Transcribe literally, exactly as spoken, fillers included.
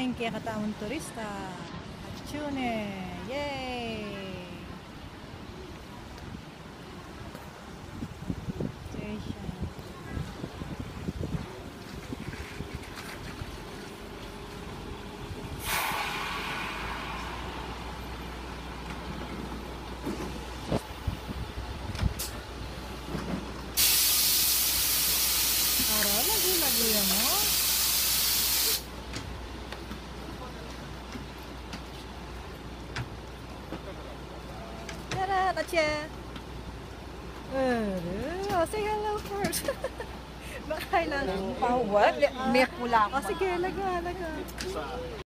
Daming kaya kataon turista. Achune! Yay! Station. Ara, lagu-lagu ya mo. Tara, Tatya. Uh, say hello first. Baka kailangan. Pawag, may pula Oh, sige, laga, laga.